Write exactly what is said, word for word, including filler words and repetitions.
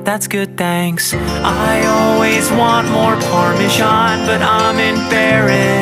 that's good, thanks. I always want more Parmesan, but I'm embarrassed.